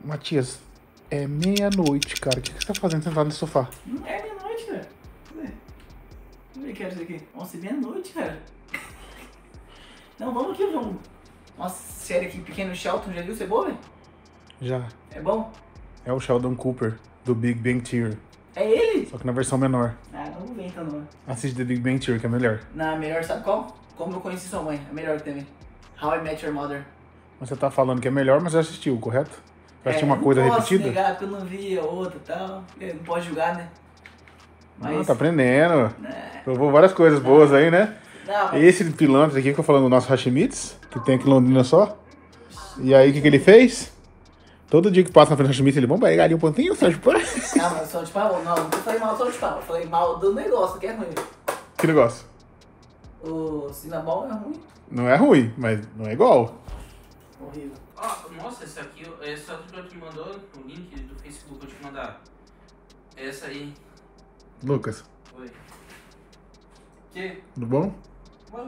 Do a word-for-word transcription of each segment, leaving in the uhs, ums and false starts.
Matias, é meia-noite, cara. O que, que você tá fazendo sentado no sofá? Não é meia-noite, cara. Cadê? Vamos ver que é isso aqui. Nossa, é meia-noite, cara. Não, vamos aqui, vamos. Nossa, série aqui, Pequeno Sheldon, já viu? Você é boa, velho? Já. É bom? É o Sheldon Cooper, do Big Bang Theory. É ele? Só que na versão menor. Ah, não vou ver então, não. Assiste The Big Bang Theory, que é melhor. Não, melhor, sabe qual? Como eu conheci sua mãe. É melhor que também. How I Met Your Mother. Mas você tá falando que é melhor, mas já assistiu, correto? Já assistiu É, uma coisa não repetida? posso negar, porque eu não vi a outra e tal. Eu não pode julgar, né? Ah, tá aprendendo. É. Provou várias coisas boas aí, né? Não, mas... Esse pilantra aqui que eu falando do nosso Hashimids, que tem aqui em Londrina só. E aí, o que, que ele fez? Todo dia que passa na frente do Hashimids, ele, vamos pegar ali um pontinho, Sérgio Pá. Não, mas só de pau, não, não falei mal só de pau. Eu falei mal do negócio, que é ruim. Que negócio? O Cinnabon é ruim. Não é ruim, mas não é igual. Horrível. Ah, nossa, esse aqui, esse outro que eu te mandou, o link do Facebook que eu te mandar. Essa aí. Lucas, Oi. Que? tudo bom? Bom.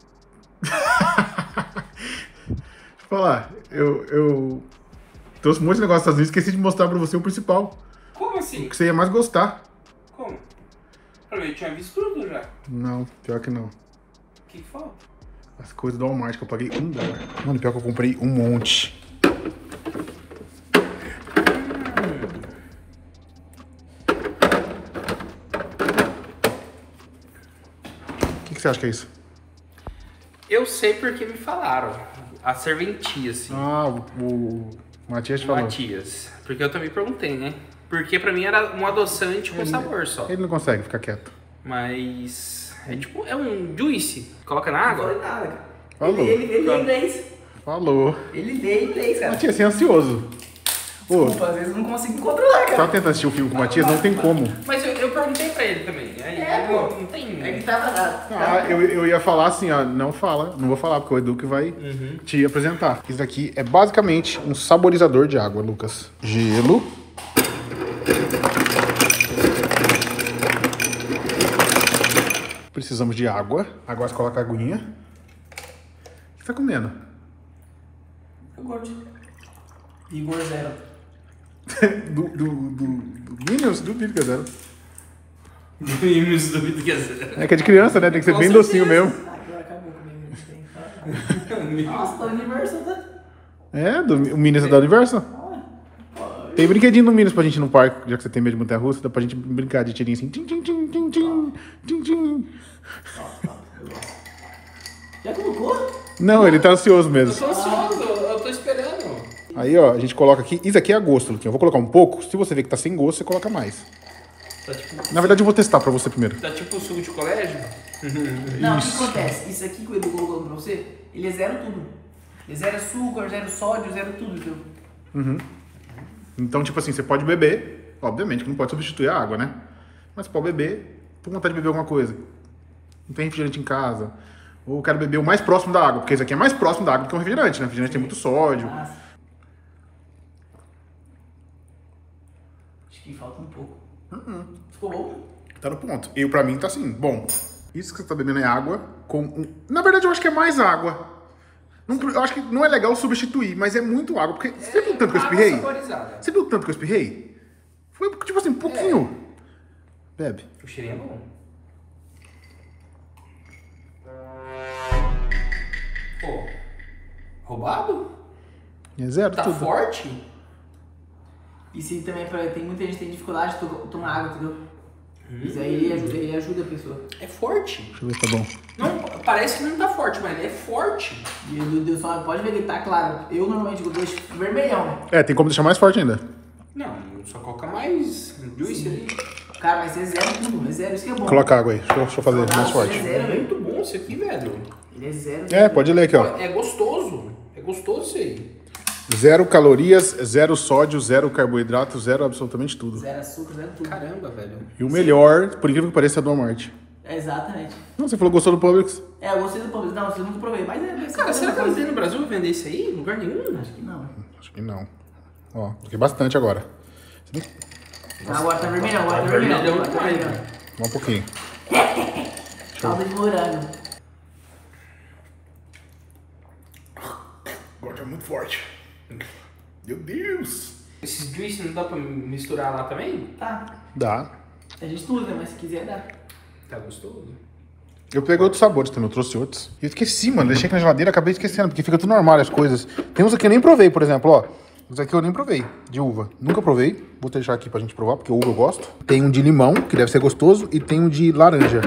Deixa eu falar, eu, eu trouxe um monte de negócio dos Estados Unidos e esqueci de mostrar pra você o principal. Como O assim? que você ia mais gostar. Como? Pra mim, eu tinha visto tudo já. Não, pior que não. O que que falta? As coisas do Walmart que eu paguei um dólar. Mano, pior que eu comprei um monte. O que, que você acha que é isso? Eu sei porque me falaram. A serventia, assim. Ah, o, o Matias te falou. Matias. Porque eu também perguntei, né? Porque pra mim era um adoçante com sabor só. Ele não consegue ficar quieto. Mas é tipo, é um juice. Coloca na Não água. falei nada, cara. Falou. Ele, ele, ele lê inglês. Falou. Ele lê inglês, cara. Matias, você é ansioso. Ô, Desculpa, às vezes eu não consigo me controlar, cara. tava tentando assistir o filme com o Matias, não tem como. Mas eu, eu perguntei pra ele também. Aí É, ele pô. não, não tem. É que tava nada. Ah, eu, eu ia falar assim, ó, não fala, não vou falar, porque o Edu que vai Uhum. te apresentar. Isso daqui é basicamente um saborizador de água, Lucas. Gelo. Precisamos de água. Agora você coloca a aguinha. O que você tá comendo? Eu gosto. Igor zero. do, do, do, do Minions? Duvido que é zero. Mimos do vídeo que é zero. É que é de criança, né? Tem que ser Com bem certeza. docinho mesmo. Ah, agora acabou comigo. Nossa, tá Universal, tá? É, do, o Minions é da Universal. Tem brinquedinho no Minions pra gente ir no parque, já que você tem medo de montanha-russa, dá pra gente brincar de tirinho assim. Tim, tim, tim, tim, tim, tim, tim. Já colocou? Não, ele tá ansioso Eu mesmo. tô ansioso, eu tô esperando. Aí, ó, a gente coloca aqui. Isso aqui é a gosto, Luquinha. Eu vou colocar um pouco. Se você ver que tá sem gosto, você coloca mais. Tá tipo, Na verdade, eu vou testar pra você primeiro. tá tipo suco de colégio? Não, o que acontece? Isso aqui que o Edu colocou pra você, ele é zero tudo. Ele é zero açúcar, zero sódio, zero tudo, viu? Uhum. Então, tipo assim, você pode beber. Obviamente que não pode substituir a água, né? Mas você pode beber, por vontade de beber alguma coisa. Não tem refrigerante em casa. Ou eu quero beber o mais próximo da água, porque esse aqui é mais próximo da água do que um refrigerante, né? Refrigerante tem muito sódio. Nossa. Acho que falta um pouco. Uhum. Ficou bom? Tá no ponto. E pra mim tá assim, bom. Isso que você tá bebendo é água com um... Na verdade, eu acho que é mais água. Não, eu acho que não é legal substituir, mas é muito água. Porque você viu o tanto que eu Água espirrei? saborizada. Você viu o tanto que eu espirrei? Foi, tipo assim, um pouquinho. Bebe. O cheirinho é bom. Pô, roubado? É zero Tá tudo. forte? Isso aí também é pra, tem muita gente que tem dificuldade de to- tomar água, entendeu? Hum. Isso aí ele ajuda, ele ajuda a pessoa. É forte. Deixa eu ver se tá bom. Não, parece que não tá forte, mas ele é forte. E o Deus só pode ver que ele tá claro. Eu normalmente eu deixo vermelhão, né? É, tem como deixar mais forte ainda. Não, só coloca mais juice ali. Cara, mas é zero tudo, é zero, isso que é bom. Coloca água aí. Deixa eu, deixa eu fazer mais Nossa, forte. é É zero, velho. muito bom esse aqui, velho. Ele é zero. É, pode ler aqui, ó. É gostoso. É gostoso isso aí. Zero calorias, zero sódio, zero carboidrato, zero absolutamente tudo. Zero açúcar, zero tudo. Caramba, velho. E o melhor, por incrível que pareça, é do Walmart. É, exatamente. Não, você falou que gostou do Publix? É, eu gostei do Publix. Não, eu nunca provei, mas é... deve ser Cara, a será que mesma eles têm no Brasil vender isso aí? Em lugar nenhum? coisa. Acho que não. Acho que não. Ó, coloquei bastante agora. Agora tá vermelhão, agora tá Tá vermelhão. vermelhão Agora tá também. vermelhão. Um pouquinho. Calda de morango. Agora é muito forte. Meu Deus! Esses juice não dá pra misturar lá também? Tá. Dá. A gente tudo, né? Mas se quiser, dá. Tá gostoso. Eu peguei outros sabores também, eu trouxe outros. E eu esqueci, mano. Deixei aqui na geladeira, acabei esquecendo, porque fica tudo normal as coisas. Tem uns aqui que eu nem provei, por exemplo, ó. Os aqui eu nem provei, de uva. Nunca provei. Vou deixar aqui pra gente provar, porque uva eu gosto. Tem um de limão, que deve ser gostoso, e tem um de laranja.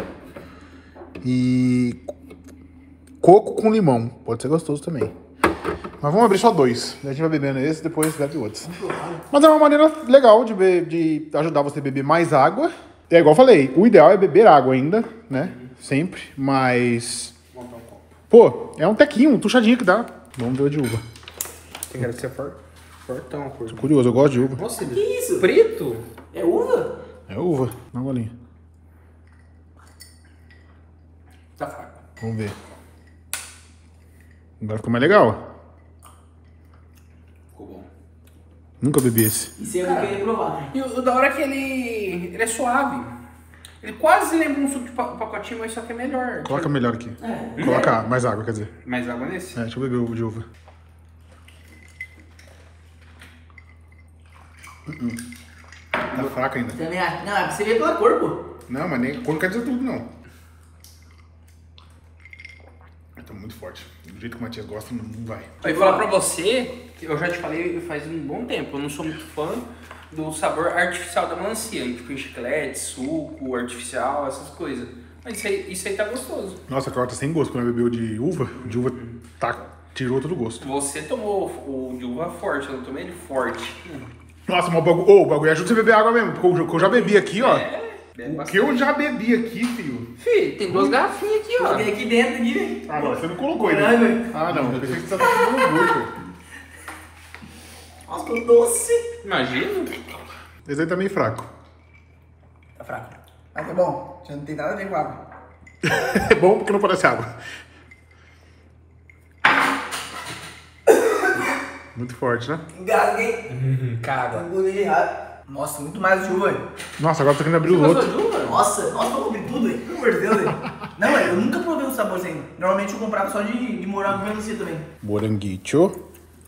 E... coco com limão. Pode ser gostoso também. Mas vamos abrir só dois. A gente vai bebendo esse, depois bebe outros. Mas é uma maneira legal de, be de ajudar você a beber mais água. É igual eu falei, o ideal é beber água ainda, né? Sempre. Mas... pô, é um tequinho, um tuchadinho que dá. Vamos ver o de uva. Tem que ser forte. Fortão, cor. Tô curioso, eu gosto de uva. Nossa, Que isso? preto? É uva? É uva. Dá uma bolinha. Tá fraco. Vamos ver. Agora ficou mais legal. Ficou bom. Nunca bebi esse. Isso aí eu não queria provar. E o, o da hora é que ele, ele é suave. Ele quase lembra um suco de pa- pacotinho, mas só que é melhor. Coloca melhor aqui. É. Coloca mais água, quer dizer. Mais água nesse? É, deixa eu beber o de uva. Uh-uh. Tá fraco ainda. Também acho. Não, é pra você ver pela cor, pô. Não, mas nem cor não quer dizer tudo, não. Tá muito forte. Do jeito que o Matias gosta, não não vai. Eu vou falar pra você, que eu já te falei faz um bom tempo, eu não sou muito fã do sabor artificial da melancia, tipo em chiclete, suco artificial, essas coisas. Mas isso aí, isso aí tá gostoso. Nossa, a tá sem gosto. Quando eu bebi o de uva, o de uva tá, tirou todo o gosto. Você tomou o de uva forte, eu não tomei ele forte. Nossa, mas o bagulho, oh, o bagulho ajuda você a beber água mesmo. Porque o que eu já bebi aqui, ó. É, bebe O que bastante. eu já bebi aqui, filho. Fih, tem duas garrafinhas aqui, ó. Coloquei aqui dentro, aqui, velho. Ah, não, você não colocou Morango, ainda. hein? Ah, não. Eu pensei que você tava tomando muito. Nossa, ficou doce. Imagina. Esse aí tá meio fraco. Tá fraco. Mas é bom. Já não tem nada a ver com água. É bom porque não parece água. Muito forte, né? Engasguei. Caga. Engoli errado. Nossa, muito mais de uva, velho. Nossa, agora eu tô querendo abrir o Você outro. gostou de uva? Nossa, nossa, vamos abrir tudo, velho. Pelo amor de Deus, velho. Não, velho, eu nunca provei o sabor assim. Normalmente eu comprava só de, de morango e melancia também. Moranguito.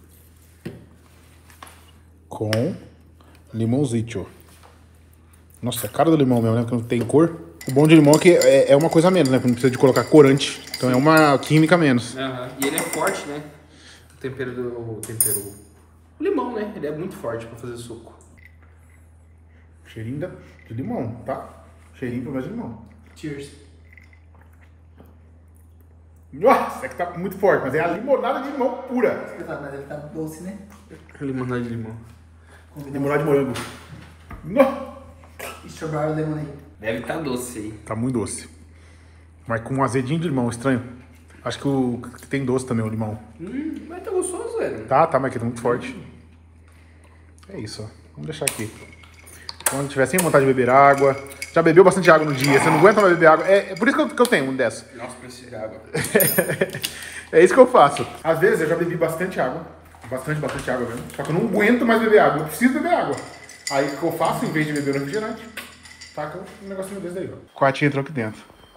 Com limãozito. Nossa, é cara do limão mesmo, né? Porque não tem cor. O bom de limão é que é, é uma coisa a menos, né? Porque não precisa de colocar corante. Então é uma química a menos. Aham. E ele é forte, né? O tempero do. O tempero. O limão, né? Ele é muito forte pra fazer suco. Cheirinho da- de limão, tá? Cheirinho pelo menos de limão. Cheers. Nossa, é que tá muito forte, mas é a limonada de limão pura. Mas deve estar doce, né? Limonada de limão. Limonada de morango. Nossa. Strawberry lemonade. Deve estar doce aí. Tá muito doce. Mas com um azedinho de limão, estranho. Acho que o que tem doce também, o limão. Hum, mas tá gostoso, velho. Tá, tá, mas aqui tá muito forte. É isso, ó. Vamos deixar aqui. Quando tiver sem vontade de beber água. Já bebeu bastante água no dia, você não aguenta mais beber água. É, é por isso que eu, que eu tenho um dessa. Nossa, preciso de água. É isso que eu faço. Às vezes eu já bebi bastante água. Bastante, bastante água mesmo. Só que eu não aguento mais beber água. Eu preciso beber água. Aí o que eu faço, em vez de beber um refrigerante, taca um negocinho desse daí, ó. Quartinho entrou aqui dentro.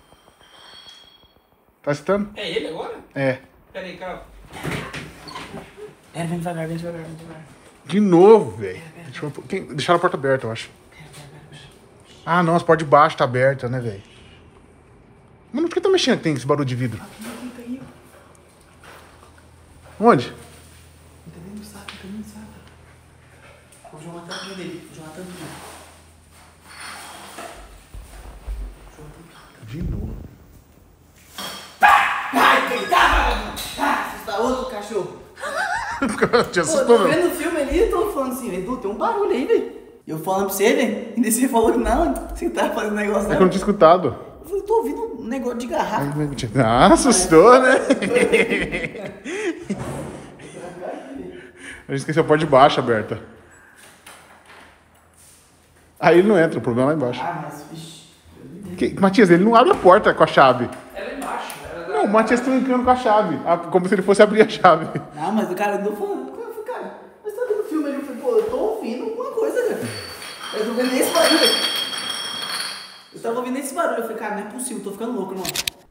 Tá escutando? É ele agora? É. Pera aí, cara. É, vem devagar, vem devagar, vem devagar. De novo, velho. Deixa eu- quem- Deixaram a porta aberta, eu acho. Ah, não, as portas de baixo tá aberta, né, velho? Mano, por que tá mexendo que tem esse barulho de vidro? Aqui, caiu. Onde? Tá dentro do saco, tá dentro do saco. O João tá dentro dele. O João tá dentro dele. De novo. Ai, que tá! Ah, assusta outro cachorro. Te Pô, assustou, tô meu? vendo o filme ali e tô falando assim, velho, tem um barulho aí, velho. Eu falando pra você, velho, e daí você falou que não, você tá fazendo negócio É que eu não. não tinha escutado. Eu falei, tô ouvindo um negócio de garrafa. Ah, assustou, né? A gente esqueceu a porta de baixo aberta. Aí ele não entra, o problema é lá embaixo. Ah, mas, vixi. Que- Matias, ele não abre a porta com a chave. Ela é embaixo. Ela Não, o Matias tá entrando com a chave. ah, Como se ele fosse abrir a chave. Não, mas o cara não falando. Eu falei, cara, mas tá vendo o filme ali? Eu falei, pô, eu tô ouvindo alguma coisa, cara. Eu tô vendo esse barulho, velho. Eu tava ouvindo esse barulho. Eu falei, cara, não é possível, tô ficando louco, irmão.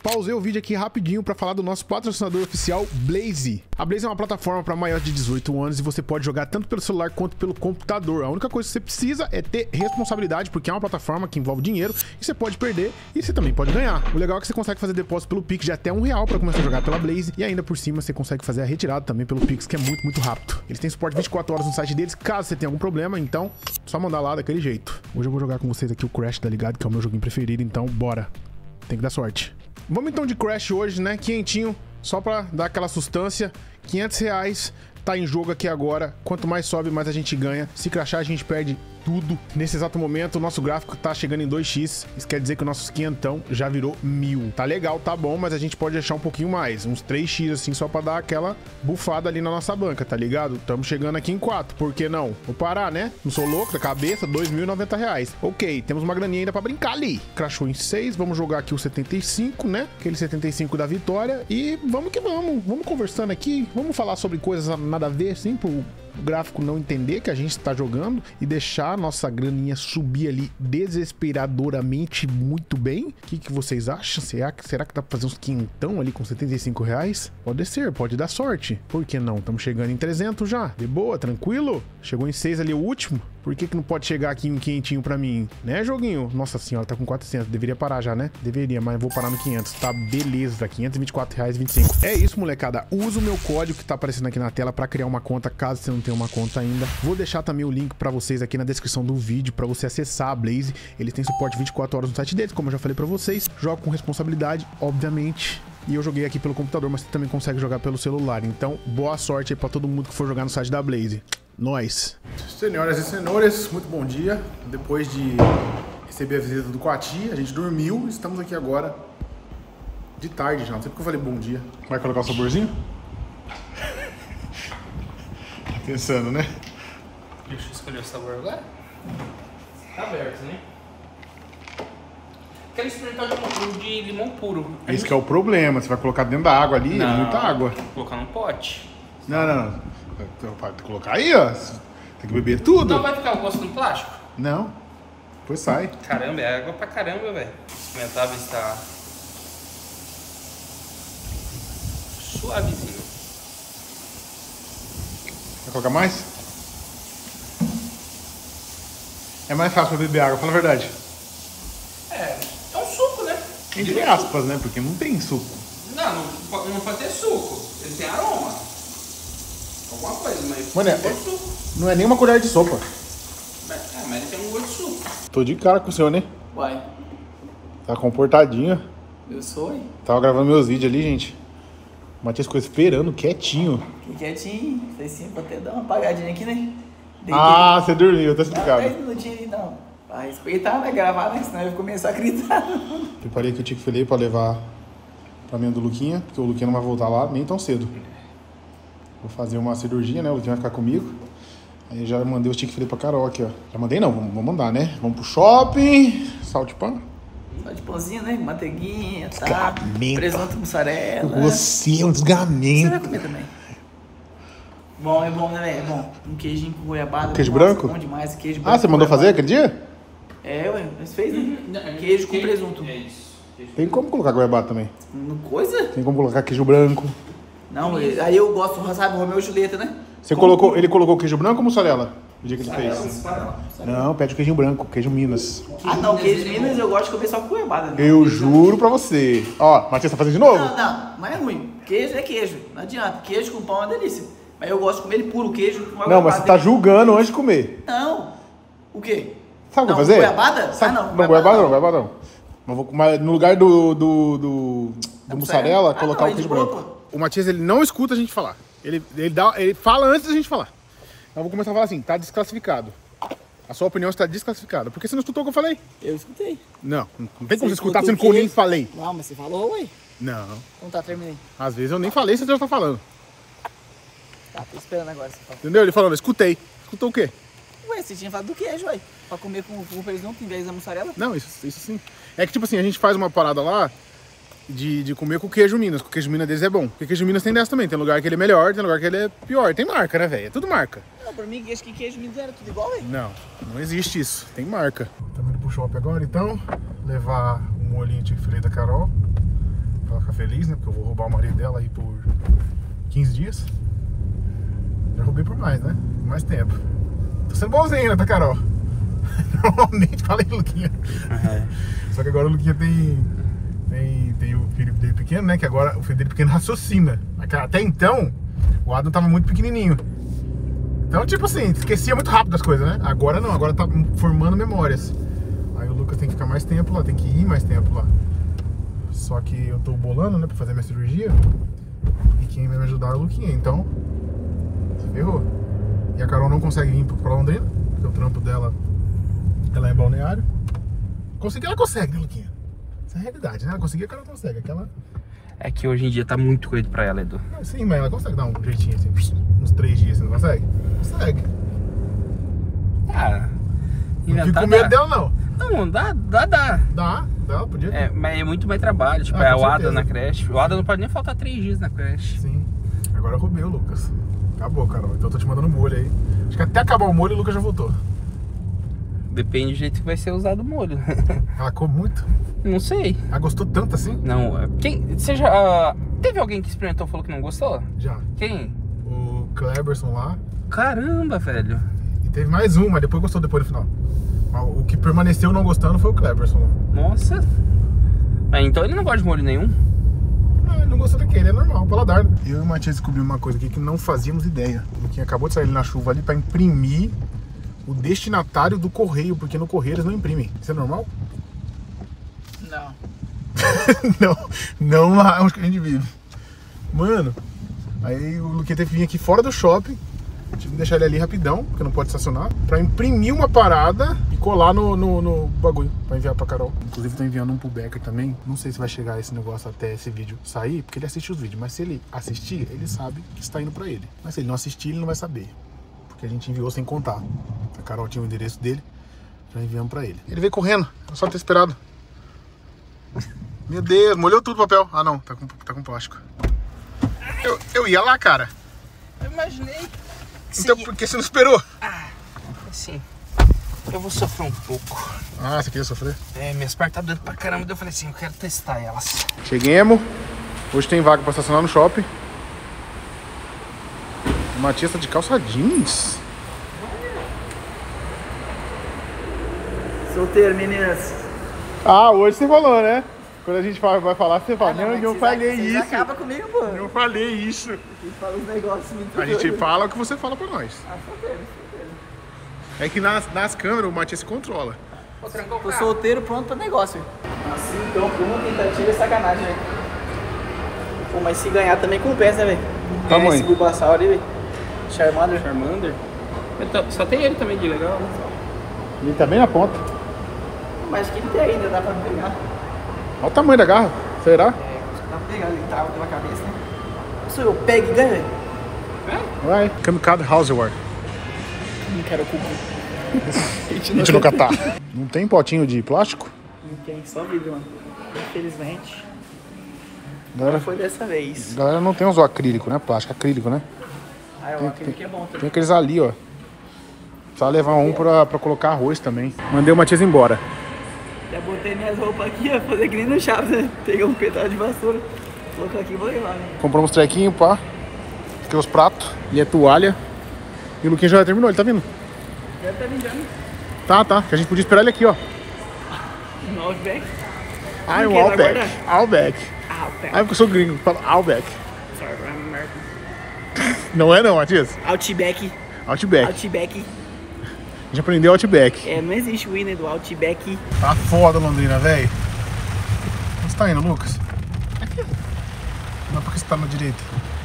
pausei o vídeo aqui rapidinho para falar do nosso patrocinador oficial, Blaze. A Blaze é uma plataforma para maiores de dezoito anos e você pode jogar tanto pelo celular quanto pelo computador. A única coisa que você precisa é ter responsabilidade, porque é uma plataforma que envolve dinheiro e você pode perder e você também pode ganhar. O legal é que você consegue fazer depósito pelo Pix de até um real para começar a jogar pela Blaze e ainda por cima você consegue fazer a retirada também pelo Pix, que é muito, muito rápido. Eles têm suporte vinte e quatro horas no site deles, caso você tenha algum problema, então só mandar lá daquele jeito. Hoje eu vou jogar com vocês aqui o Crash, tá ligado? Que é o meu joguinho preferido, então bora. Tem que dar sorte. Vamos então de Crash hoje, né? Quentinho, só pra dar aquela sustância. quinhentos reais tá em jogo aqui agora. Quanto mais sobe, mais a gente ganha. Se crashar, a gente perde tudo. Nesse exato momento, o nosso gráfico tá chegando em dois x. Isso quer dizer que o nosso quinhentão já virou mil. Tá legal, tá bom, mas a gente pode deixar um pouquinho mais. Uns três x assim, só pra dar aquela bufada ali na nossa banca, tá ligado? Estamos chegando aqui em quatro, por que não? Vou parar, né? Não sou louco da cabeça, dois mil e noventa reais. Ok, temos uma graninha ainda pra brincar ali. Crashou em seis, vamos jogar aqui o setenta e cinco, né? Aquele setenta e cinco da vitória. E vamos que vamos. Vamos conversando aqui. Vamos falar sobre coisas nada a ver, assim, pro o gráfico não entender que a gente está jogando e deixar a nossa graninha subir ali desesperadoramente muito bem. O que, que vocês acham? Será que, será que dá pra fazer uns quinhentão ali com setenta e cinco reais? Pode ser, pode dar sorte. Por que não? Estamos chegando em trezentos já. De boa, tranquilo? Chegou em seis ali o último. Por que que não pode chegar aqui um quentinho pra mim? Né, joguinho? Nossa senhora, tá com quatrocentos. Deveria parar já, né? Deveria, mas vou parar no quinhentos. Tá, beleza. quinhentos e vinte e quatro reais e vinte e cinco. É isso, molecada. Usa o meu código que tá aparecendo aqui na tela pra criar uma conta, caso você não tenha uma conta ainda. Vou deixar também o link pra vocês aqui na descrição do vídeo, pra você acessar a Blaze. Eles têm suporte vinte e quatro horas no site deles, como eu já falei pra vocês. Jogo com responsabilidade, obviamente. E eu joguei aqui pelo computador, mas você também consegue jogar pelo celular. Então, boa sorte aí pra todo mundo que for jogar no site da Blaze. Nós. Senhoras e senhores, muito bom dia. Depois de receber a visita do Coati, a gente dormiu. Estamos aqui agora de tarde já. Não sei porque eu falei bom dia. Vai colocar o saborzinho? Tá pensando, né? Deixa eu escolher o sabor agora. Tá aberto, né? Quero experimentar de, de limão puro. Esse gente... que é o problema. Você vai colocar dentro da água ali, não, é muita água. Vou colocar num pote. Não, não, não. Pode colocar aí, ó. Tem que beber tudo. Não vai ficar o gosto no plástico? Não. Depois sai. Caramba, é água pra caramba, velho. Experimentar, ver se tá suavezinho. Vai colocar mais? É mais fácil pra beber água, fala a verdade. É, é um suco, né? Entre aspas, né? Porque não tem suco. Não, não, não pode ter suco. Ele tem aroma. Alguma coisa, mas Mano, é, tem gosto de suco. Não é nem uma colher de sopa. Mas, é, mas ele tem um gosto de suco. Tô de cara com o senhor, né? Uai, Tá comportadinho. eu sou, hein? Tava gravando meus vídeos ali, gente. O Matias ficou esperando, quietinho. Fiquei quietinho. Falei assim, vou até dar uma apagadinha aqui, né? Deitei. Ah, você dormiu, tá Não, explicado. dez minutinhos ali, não. Pra respeitar, né? Gravar, né? Senão eu vou começar a gritar. Preparei aqui o Chick-fil-A pra levar pra mim do Luquinha, porque o Luquinha não vai voltar lá nem tão cedo. Vou fazer uma cirurgia, né? O Luquinha vai ficar comigo. Aí eu já mandei o Chick-fil-A pra Carol aqui, ó. Já mandei não, vamos, vamos mandar, né? Vamos pro shopping, sal de pão. Só de pãozinho, né? Manteiguinha, tá? Desgramento. Presunto, mussarela. Você é um Você desgramento. vai comer também. Bom, é bom, né, velho? É bom. Um queijinho com goiabada. Queijo nossa, branco? Bom demais, queijo branco. Ah, você mandou fazer aquele dia? É, ué. Mas fez, né? Queijo com presunto. É isso. Tem como colocar goiabada também. No coisa? Tem como colocar queijo branco. Não, aí eu gosto, sabe, Romeu e Julieta, né? Você colocou, ele colocou queijo branco ou mussarela? No dia que ele Mussarela, fez. mussarela. Não, pede o queijo branco, queijo Minas. Ah, não, queijo Minas eu gosto de comer só com goiabada. Né? Eu juro pra você. Ó, Matias tá fazendo de novo? Não, não, mas é ruim. Queijo é queijo, não adianta. Queijo com pão é uma delícia. Mas eu gosto de comer ele puro, queijo com goiabada. Não, mas você tá julgando antes de comer. Não. O quê? Sabe o que eu Não, vou fazer? goiabada? Sabe... Ah, não, Não, goiabada não, goiabada não. Mas, vou... mas no lugar do, do, do, do mussarela, Ah, colocar não, o é de queijo boa, branco. O Matias, ele não escuta a gente falar. Ele, ele, dá, ele fala antes da gente falar. Então eu vou começar a falar assim, tá desclassificado. A sua opinião está desclassificada. Porque você não escutou o que eu falei? Eu escutei. Não, não tem como você escutar escutou sendo que eu nem queijo? falei. Não, mas você falou, ué. Não. Então tá, terminei. Às vezes eu nem falei, você já tá falando. Tá, tô esperando agora você falar. Entendeu? Ele falando, escutei. Escutou o quê? Ué, você tinha falado do queijo, ué. Pra comer com, com presunto em vez da mussarela? Não, isso, isso sim. É que tipo assim, a gente faz uma parada lá de, de comer com queijo Minas. Com o queijo Minas deles é bom. Porque queijo Minas tem dessa também. Tem lugar que ele é melhor, tem lugar que ele é pior. Tem marca, né, velho? É tudo marca. Não, pra mim, acho que queijo Minas era tudo igual, ué. Não, não existe isso. Tem marca. Estamos indo pro shopping agora, então. Levar o molhinho de Chick-fil-A da Carol. Pra ela ficar feliz, né? Porque eu vou roubar o marido dela aí por quinze dias. Já roubei por mais, né? Por mais tempo. Tô sendo bonzinho, né, tá, Carol? Normalmente falei Luquinha. Uhum. Só que agora o Luquinha tem, tem, tem o filho dele pequeno, né? Que agora o filho dele pequeno raciocina. Até então, o Adam tava muito pequenininho. Então, tipo assim, esquecia muito rápido as coisas, né? Agora não, agora tá formando memórias. Aí o Lucas tem que ficar mais tempo lá, tem que ir mais tempo lá. Só que eu tô bolando, né, pra fazer minha cirurgia. E quem vai me ajudar é o Luquinha, então se ferrou. E a Carol não consegue vir pra Londrina, porque o trampo dela, ela é em Balneário. Conseguir ela consegue, né, Luquinha? Essa é a realidade, né? Ela conseguir, a Carol consegue. Aquela... É que hoje em dia tá muito corrido pra ela, Edu. Não, sim, mas ela consegue dar um jeitinho assim, uns três dias, você não consegue? Consegue. Ah, não fico com medo dela, não. Não, dá, dá, dá. Dá, dá, podia ter. É, mas é muito mais trabalho, tipo, ah, é o Ada na creche. O Ada não pode nem faltar três dias na creche. Sim. Agora eu roubei o Lucas. Acabou, Carol. Então eu tô te mandando molho aí. Acho que até acabar o molho o Lucas já voltou. Depende do jeito que vai ser usado o molho. Ela come muito? Não sei. Ela gostou tanto assim? Não, quem... Você já... Uh, teve alguém que experimentou e falou que não gostou? Já. Quem? O Kleberson lá. Caramba, velho. E teve mais um, mas depois gostou depois no final. O que permaneceu não gostando foi o Kleberson lá. Nossa. Ah, então ele não gosta de molho nenhum? Não, ele não gostou daquele, é normal, paladar. Eu e o Matias descobrimos uma coisa aqui que não fazíamos ideia. O que acabou de sair ali na chuva ali pra imprimir o destinatário do correio, porque no correio eles não imprimem. Isso é normal? Não. não, não lá onde a gente vive. Mano, aí o Luquinha teve que vir aqui fora do shopping. Tive que deixar ele ali rapidão, porque não pode estacionar, pra imprimir uma parada e colar no, no, no bagulho, pra enviar pra Carol. Inclusive tô enviando um pro Becker também. Não sei se vai chegar esse negócio até esse vídeo sair, porque ele assiste os vídeos. Mas se ele assistir, ele sabe que está indo pra ele. Mas se ele não assistir, ele não vai saber, porque a gente enviou sem contar. A Carol tinha o endereço dele, já enviamos pra ele. Ele veio correndo, é só ter esperado. Meu Deus, molhou tudo o papel. Ah não, tá com, tá com plástico. Eu, eu ia lá, cara. Eu imaginei. Então por que você não esperou? Ah, assim, eu vou sofrer um pouco. Ah, você queria sofrer? É, minhas pernas tá doendo pra caramba, eu falei assim, eu quero testar elas. Cheguemos. Hoje tem vaga pra estacionar no shopping. O Matias tá de calça jeans. Solteiro, meninas. Ah, hoje você falou, né? Quando a gente vai falar, você fala, Ah, não, mas eu vocês falei ac- vocês isso. acaba comigo, pô. Eu falei isso. Vocês falam uns negócios muito A gente doidos. fala o que você fala pra nós. Ah, solteiro, solteiro. É que nas, nas câmeras o Matias se controla. Vou trancar o Tô carro. solteiro, pronto pra negócio. Assim, então, por uma tentativa é sacanagem, velho. Pô, mas se ganhar também compensa, né, velho? Tamanho. Esse Bulbasaur ali, velho. Charmander. Charmander. Eu tô- Só tem ele também de legal, né? Ele tá bem na ponta. Mas que ele tem ainda, dá pra pegar. Olha o tamanho da garra. Será? É, acho que dá pra pegar, ele tá pela cabeça, né? Sou eu, pego e ganho, velho. Vai. Kamikado Houseware. Não quero o cucu. A gente nunca tá. Não tem potinho de plástico? Não tem, só vidro, mano. Infelizmente. Galera, Foi dessa vez. galera não tem uns acrílico, né? Plástico acrílico, né? Ah, eu acredito que é bom Tem também. aqueles ali, ó. Precisa levar um pra, pra colocar arroz também. Mandei o Matias embora. Já botei minhas roupas aqui, ó, fazer que nem no Chaves, né? Peguei um pedaço de vassoura, colocar aqui e vou levar, né? Compramos trequinho, pá. Aqui os pratos. E a toalha. E o Luquinha já terminou, ele tá vindo. Deve estar vendendo Tá, tá. Que a gente podia esperar ele aqui, ó. no Outback. Ah, Não um quero Outback. aguardar. Outback. Outback. Ah, porque eu sou gringo, falo Outback. Sorry, I'm American. Não é não, Matias? Outback. Outback. Outback. A gente aprendeu Outback. É, não existe o winner do Outback. Tá foda, Londrina, velho. Onde você tá indo, Lucas? Não é porque você tá na direita.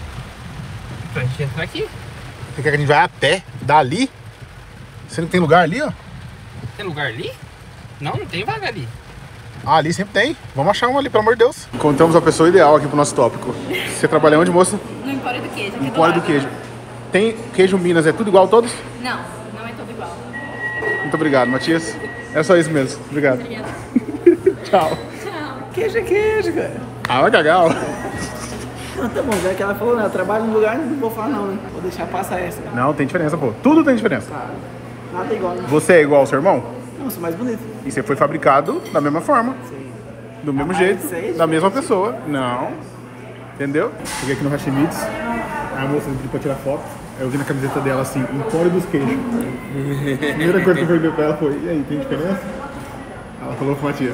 Pra gente entrar aqui. Você quer que a gente vai a pé? Dali? Você não tem lugar ali, ó? Tem lugar ali? Não, não tem vaga ali. Ah, ali sempre tem. Vamos achar uma ali, pelo amor de Deus. Encontramos a pessoa ideal aqui pro nosso tópico. Você trabalha onde, moça? No Empório do Queijo. aqui Empório do lado. queijo. Tem queijo Minas, é tudo igual a todos? Não, não é todo igual. Muito obrigado, Matias. É só isso mesmo. Obrigado. Obrigada. Tchau. Queijo é queijo, cara. Ah, vai cagar. Não, tá bom, já que ela falou, né? Eu trabalho num lugar, não vou falar não, né? Vou deixar passar essa. Não, tem diferença, pô. Tudo tem diferença. Claro. Nada igual, né? Você é igual ao seu irmão? Não, eu sou mais bonito. E você foi fabricado da mesma forma. Sim. Do mesmo Ah, jeito, isso aí é da mesma pessoa. Não. Entendeu? Cheguei aqui no Hashimids, a moça pediu pra tirar foto. Aí eu vi na camiseta dela assim, Empório dos Queijos. A primeira coisa que eu perguntei pra ela foi, e aí, tem diferença? Ela falou pro Matias.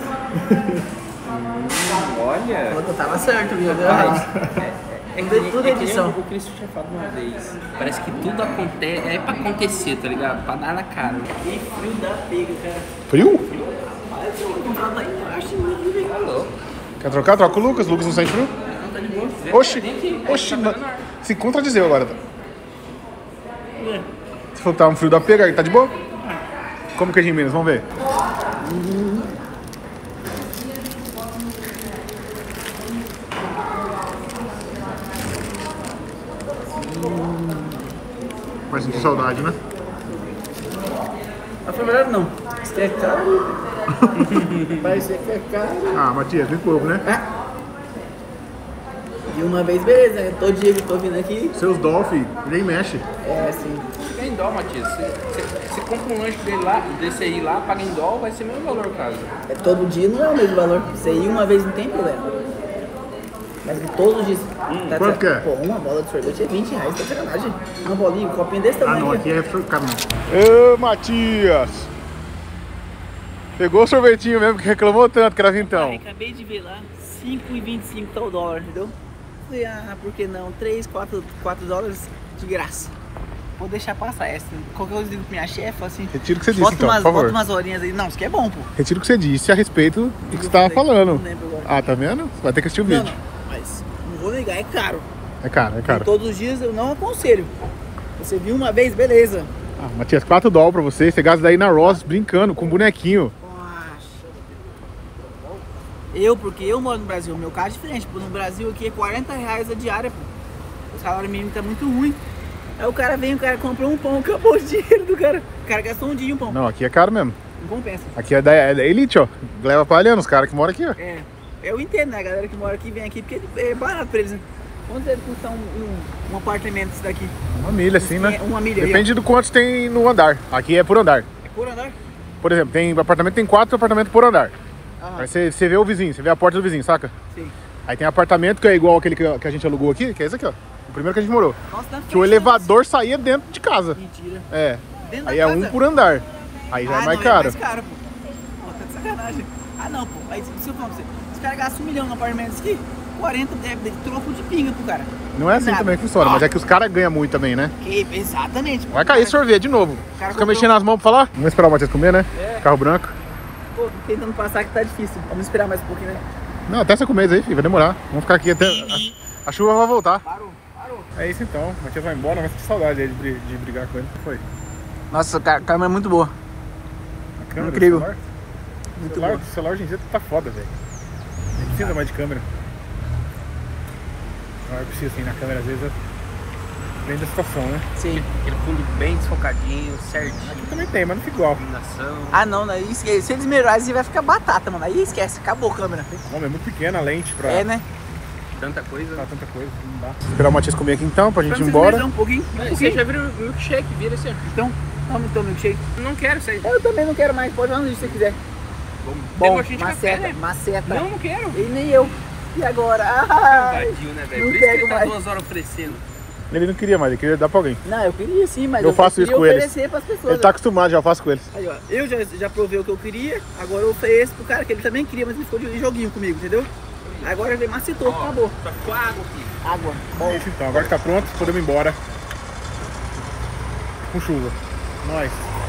Olha. Pô, tu tava certo, viu? É que, Tudo- nem- tudo é que nem edição. o, o Cristo tinha falado uma vez. Parece que tudo acontece. É pra acontecer, tá ligado? Pra dar na cara. Que frio da pega, cara. Frio? Rapaz, eu vou comprar lá embaixo, muito bem. Alô? Quer trocar? Troca o Lucas. O Lucas não sente frio? Não tá de boa. Oxi, Vem aqui, oxi, tá não. fazendo ar. Se contradizeu agora. Tá? Se for que tá um frio da pega, aí tá de boa? Como que é de Minas? Vamos ver. Vai sentir saudade, né? Mas foi verdade não. Isso que é caro. Parece que é caro. Ah, Matias, vem pouco, né? E uma vez, beleza, né? Todo dia que eu tô vindo aqui, Seus Dolphin, nem mexe. é assim. Fica em dó, Matias. Você, você, você compra um lanche dele lá, desse aí lá, paga em dó, vai ser o mesmo valor, caso. É todo dia não é o mesmo valor. Você ir uma vez não tem problema. Mas de todos os dias. Tá quanto certo? que é? Pô, uma bola de sorvete é vinte reais, tá de sacanagem. Uma bolinha, um copinho desse Ah, tamanho. não, aqui. aqui é caro não. Ô, Matias! Pegou o sorvetinho mesmo que reclamou tanto que era vintão. Ai, acabei de ver lá, cinco e vinte e cinco tá o dólar, entendeu? Falei, ah, por que não? três, quatro, quatro dólares de graça. Vou deixar passar essa. Qualquer coisa eu digo pra minha chefe, assim. Retiro o que você disse, bota então, umas, por favor. Bota umas horinhas aí. Não, isso aqui é bom, pô. Retiro o que você disse a respeito do que você eu tava falei? falando. Não lembro agora. Ah, tá vendo? Você vai ter que assistir o Não, vídeo. não, mas não vou negar, é caro. É caro, é caro. Todos os dias eu não aconselho. Você viu uma vez, beleza. Ah, Matias, quatro dólares pra você. Você gasta daí na Ross brincando com um bonequinho. Eu, porque eu moro no Brasil, meu caso é diferente, pô, no Brasil aqui é quarenta reais a diária, pô. O salário mínimo tá muito ruim. Aí o cara vem, o cara compra um pão, acabou o dinheiro do cara. O cara gastou um dia em um pão. Não, aqui é caro mesmo. Não compensa. Aqui é da, é da Elite, ó. Leva palhando os caras que moram aqui, ó. É, eu entendo, né? A galera que mora aqui vem aqui porque é barato pra eles, né? Quanto deve custar um, um, um apartamento desse daqui? Uma milha, assim, né? É, uma milha aí, Depende do quanto tem no andar. Aqui é por andar. É por andar? Por exemplo, tem apartamento, tem quatro apartamentos por andar. Ah, Aí você, você vê o vizinho, você vê a porta do vizinho, saca? sim. Aí tem apartamento que é igual aquele que, que a gente alugou aqui, que é esse aqui, ó. O primeiro que a gente morou. Nossa, tá Que o fechando. elevador saía dentro de casa. Mentira. É. Dentro Aí da é casa? um por andar. Aí já ah, é mais não, caro. É mais caro, pô. Pô, tá de sacanagem. Ah, não, pô. Aí se eu falar pra você, os caras gastam um milhão no apartamento aqui, quarenta é de troco de pinga pro cara. Não é assim Nada. também que funciona, Ó. mas é que os caras ganham muito também, né? Que, exatamente. Vai cair sorvete de novo. cara Fica comprou- mexendo as mãos pra falar? Vamos esperar o Matias comer, né? É. Carro branco. Pô, tô tentando passar que tá difícil. Vamos esperar mais um pouquinho, né? Não, até você comer isso aí, filho, vai demorar. Vamos ficar aqui até. A, a chuva vai voltar. Parou, parou. É isso então, o Matias vai embora, mas que saudade aí de, bri- de brigar com ele. Foi. Nossa, a câmera é muito boa. A câmera do Incrível. celular? Muito O celular, boa. o celular hoje em dia tá foda, velho. Não precisa mais de câmera. Agora precisa assim, na câmera às vezes é... Depende da situação, né? Sim. Aquele fundo bem desfocadinho, certinho. Aqui também tem, mas não fica igual. Iluminação. Ah, não, né? Esquece. Se eles melhorarem, vai ficar batata, mano. Aí esquece, acabou a câmera. Como é muito pequena a lente pra É, né? Tanta coisa. pra tanta coisa, não dá. Esperar o Matias comer aqui então, pra gente ir Vamos embora. Um pouquinho. Um Você pouquinho. já viu o milkshake, vira esse aqui. Então, toma então, milkshake. Não quero isso aí. Eu também não quero mais, pode falar onde você quiser. Vamos. Bom, Tem gostinho de café, maceta, né? maceta. Não, não quero. E nem eu. E agora? Ai. Invadiu, né, velho? não Por isso que pego ele tá mais. duas horas oferecendo. Ele não queria mais, ele queria dar pra alguém. Não, eu queria sim, mas Eu eu, faço queria isso com eles. oferecer pras pessoas. Ele tá acostumado, já eu faço com eles. Aí, ó, eu já, já provei o que eu queria, agora eu ofereço pro cara que ele também queria, mas ele ficou de joguinho comigo, entendeu? Agora ele macetou, Ó, acabou. Só ficou água aqui. Água. É isso então, agora que tá pronto, podemos ir embora. Com chuva. Nós.